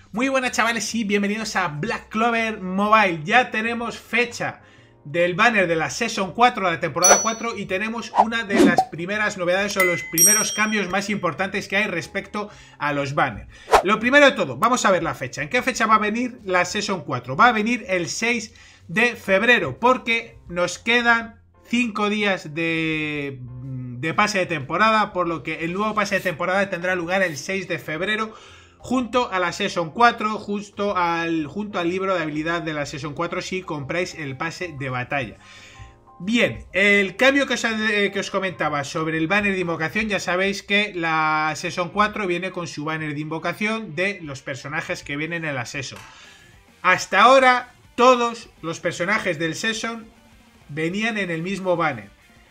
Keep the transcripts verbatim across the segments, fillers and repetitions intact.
Muy buenas chavales y bienvenidos a Black Clover Mobile. Ya tenemos fecha del banner de la Season cuatro, de la temporada cuatro, y tenemos una de las primeras novedades o los primeros cambios más importantes que hay respecto a los banners. Lo primero de todo, vamos a ver la fecha. ¿En qué fecha va a venir la Season cuatro? Va a venir el seis de febrero, porque nos quedan cinco días de, de pase de temporada, por lo que el nuevo pase de temporada tendrá lugar el seis de febrero, junto a la Season cuatro, justo al, junto al libro de habilidad de la Season cuatro si compráis el pase de batalla. Bien, el cambio que os, eh, que os comentaba sobre el banner de invocación, ya sabéis que la Season cuatro viene con su banner de invocación de los personajes que vienen en la Season. Hasta ahora, todos los personajes del Season venían en el mismo banner.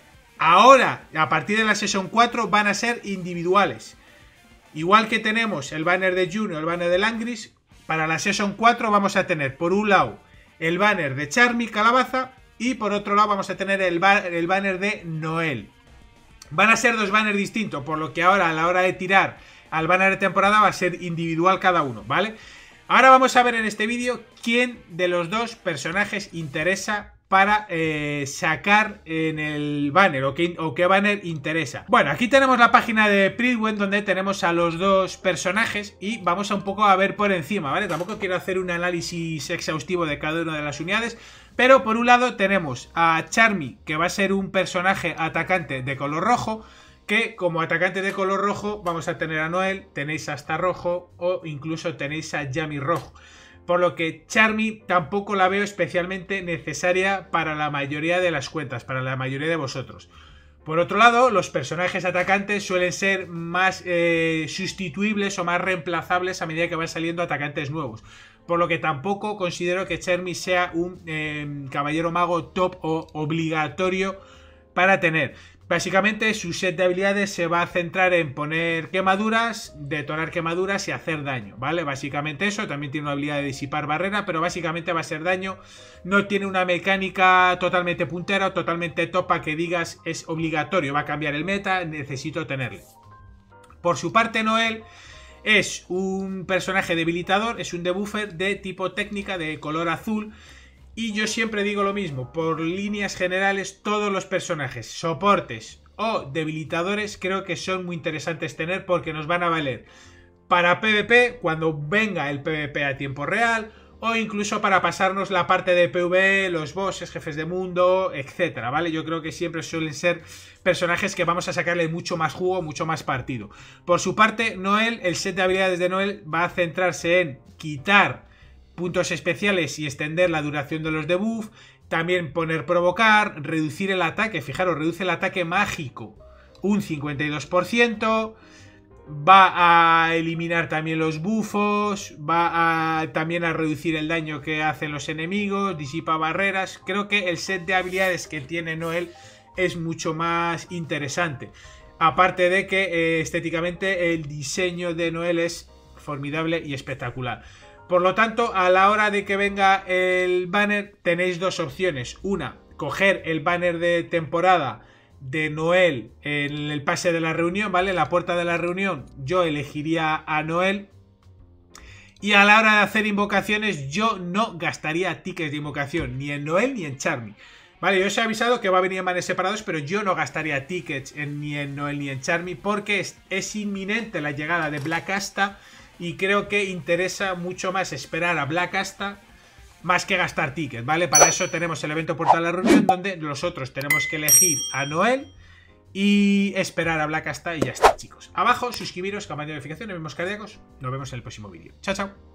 Ahora, a partir de la Season cuatro, van a ser individuales. Igual que tenemos el banner de Juno, el banner de Langris, para la Season cuatro vamos a tener por un lado el banner de Charmy, Calabaza, y por otro lado vamos a tener el, ba el banner de Noel. Van a ser dos banners distintos, por lo que ahora a la hora de tirar al banner de temporada va a ser individual cada uno, ¿vale? Ahora vamos a ver en este vídeo quién de los dos personajes interesa para eh, sacar en el banner, o qué, o qué banner interesa. Bueno, aquí tenemos la página de Pridwen, donde tenemos a los dos personajes y vamos a un poco a ver por encima, ¿vale? Tampoco quiero hacer un análisis exhaustivo de cada una de las unidades, pero por un lado tenemos a Charmy, que va a ser un personaje atacante de color rojo, que como atacante de color rojo vamos a tener a Noel, tenéis hasta rojo o incluso tenéis a Yami rojo. Por lo que Charmy tampoco la veo especialmente necesaria para la mayoría de las cuentas, para la mayoría de vosotros. Por otro lado, los personajes atacantes suelen ser más eh, sustituibles o más reemplazables a medida que van saliendo atacantes nuevos. Por lo que tampoco considero que Charmy sea un eh, caballero mago top o obligatorio para tener. Básicamente su set de habilidades se va a centrar en poner quemaduras, detonar quemaduras y hacer daño, ¿vale? Básicamente eso, también tiene una habilidad de disipar barrera, pero básicamente va a ser daño. No tiene una mecánica totalmente puntera o totalmente topa que digas es obligatorio, va a cambiar el meta, necesito tenerle. Por su parte, Noel es un personaje debilitador, es un debuffer de tipo técnica de color azul. Y yo siempre digo lo mismo, por líneas generales todos los personajes, soportes o debilitadores creo que son muy interesantes tener porque nos van a valer para PvP cuando venga el PvP a tiempo real o incluso para pasarnos la parte de PvE, los bosses, jefes de mundo, etcétera, ¿vale? Yo creo que siempre suelen ser personajes que vamos a sacarle mucho más jugo, mucho más partido. Por su parte, Noel, el set de habilidades de Noel va a centrarse en quitar puntos especiales y extender la duración de los debuff, también poner provocar, reducir el ataque, fijaros, reduce el ataque mágico un cincuenta y dos por ciento, va a eliminar también los bufos, va a, también a reducir el daño que hacen los enemigos, disipa barreras. Creo que el set de habilidades que tiene Noel es mucho más interesante, aparte de que eh, estéticamente el diseño de Noel es formidable y espectacular. Por lo tanto, a la hora de que venga el banner, tenéis dos opciones. Una, coger el banner de temporada de Noel en el pase de la reunión, ¿vale? En la puerta de la reunión yo elegiría a Noel. Y a la hora de hacer invocaciones, yo no gastaría tickets de invocación, ni en Noel ni en Charmy. Vale, yo os he avisado que va a venir en banners separados, pero yo no gastaría tickets en, ni en Noel ni en Charmy, porque es, es inminente la llegada de Black Asta. Y creo que interesa mucho más esperar a Black Asta más que gastar tickets, ¿vale? Para eso tenemos el evento Puerta de la Reunión, donde nosotros tenemos que elegir a Noel y esperar a Black Asta y ya está, chicos. Abajo, suscribiros, campana de notificaciones, nos vemos cardíacos. Nos vemos en el próximo vídeo. Chao, chao.